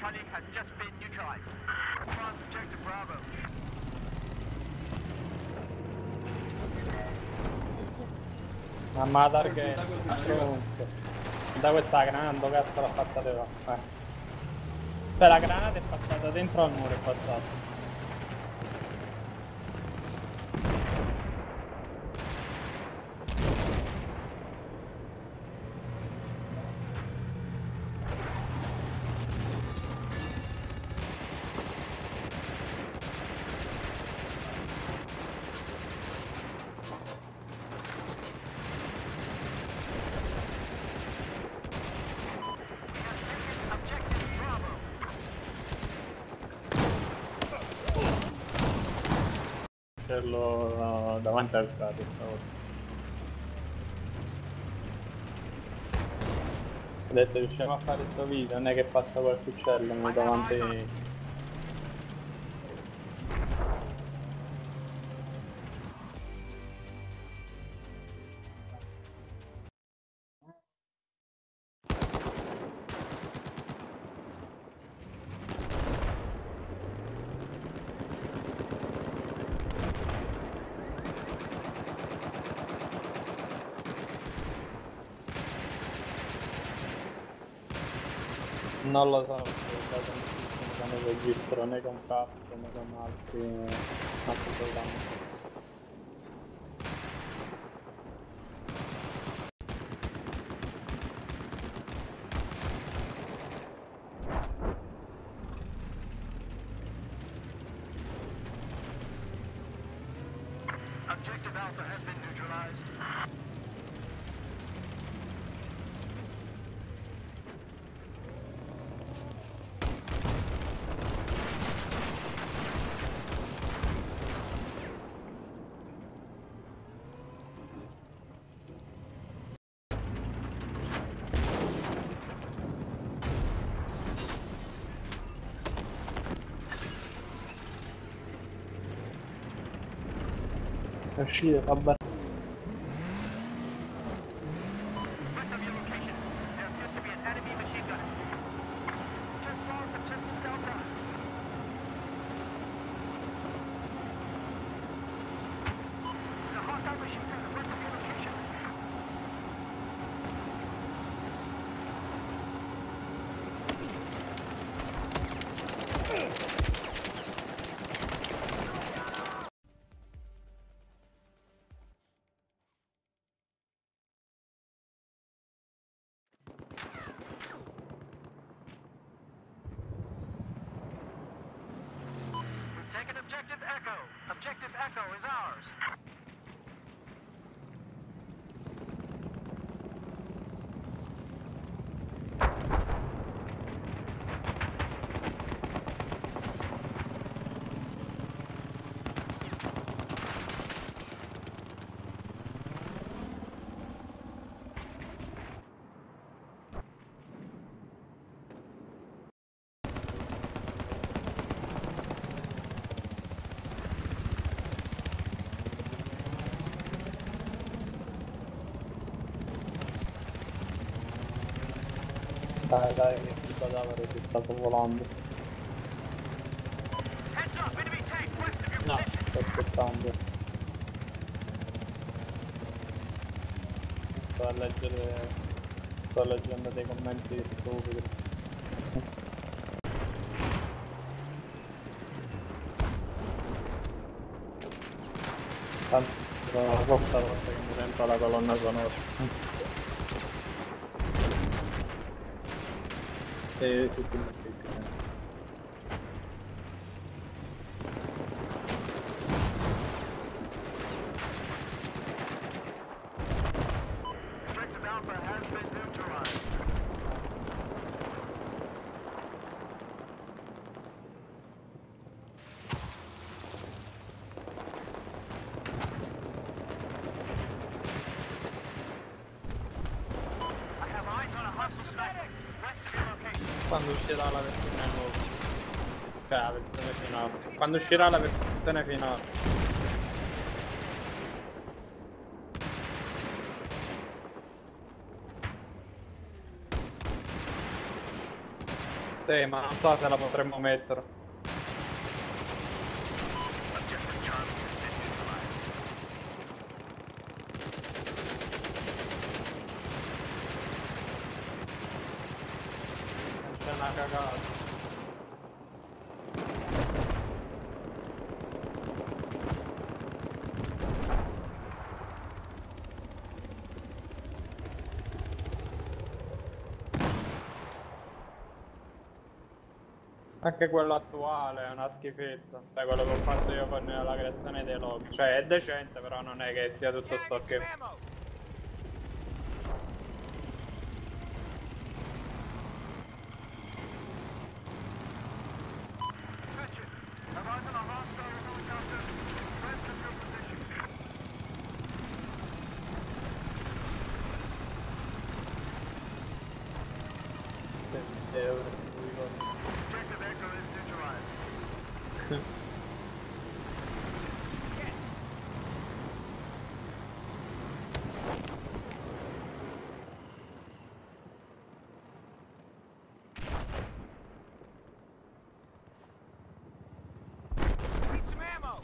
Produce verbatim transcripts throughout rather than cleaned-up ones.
Mamma la targhetta, stronzo. Da questa granata, cazzo l'ha fatta te va. Eh. Cioè la granata è passata dentro al muro, è passata. No, davanti al prato stavolta. Ho detto riusciamo a fare questo video, non è che passa qualche uccello ma davanti. Non lo so, non ne registro né con cazzo né con altri, altri programmi. Objective Alpha has been neutralized. Uscire, vabbè. Take an Objective Echo. Objective Echo is ours. Dai, dai, che il cadavere si sta volando. No, sto aspettando. Sto a leggere... sto leggendo dei commenti stupidi. Tanto sono la quarta volta che mi sento la colonna sonora. E se ti metti Objective Alpha has been neutralized. I have eyes on a hostile sniper. West of your location. quando uscirà la versione nuova. Cioè la versione finale. Quando uscirà la versione finale. Sì, ma non so se la potremmo mettere. Objective Charlie has been neutralized. Non c'è una cagata. Anche quello attuale è una schifezza, cioè quello che ho fatto io con la creazione dei loghi, cioè è decente però non è che sia tutto sto che... Attention. Arrival on a hostile helicopter. Press to your position. Objective Echo is neutralized. Need some ammo!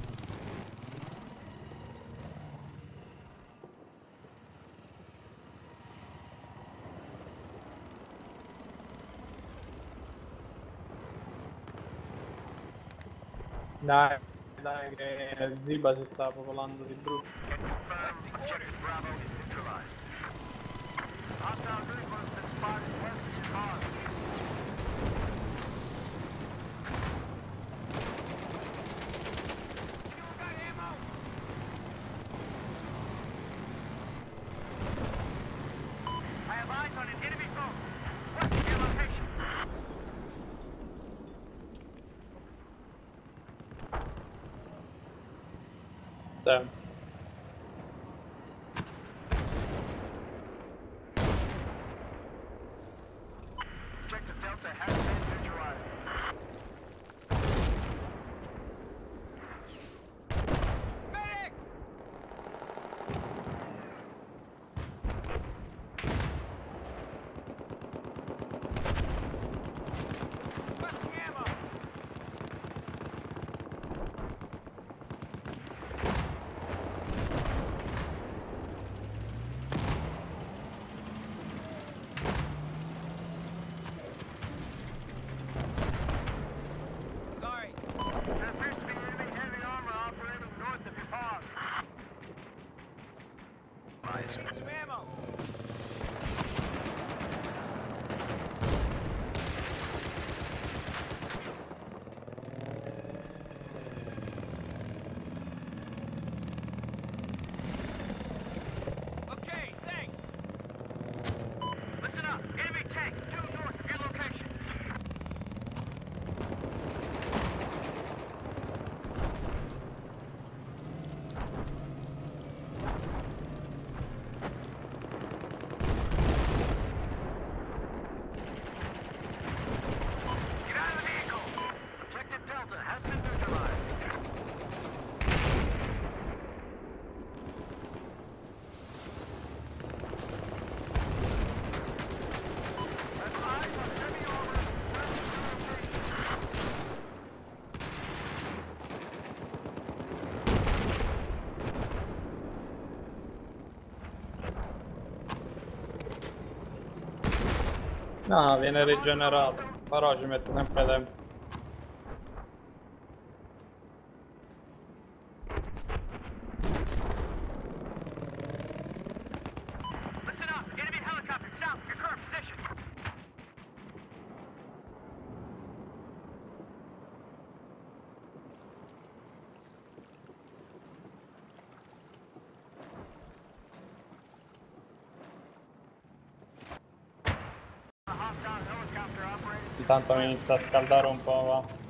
Dai, dai che Ziba si sta popolando di brutto. Confirmed. Objective Bravo is neutralized. Hostile vehicle has been spotted west of your cause. Anyone got ammo? I have eyes on an enemy boat. West of your location. Sì. Objective Delta has been neutralized. Medic! Requesting ammo! Sorry. There appears to be enemy heavy armor operating north of your pause. Need some ammo! Okay, thanks! Listen up. Enemy tank due north of your location. Get out of the vehicle. Objective Delta has been neutralized. Have eyes on heavy armor west of your location. No, viene rigenerato, però ci mette sempre tempo. Listen up. Enemy helicopter south of your current position. A hostile helicopter operating. Intanto mi inizia a scaldare un po', va.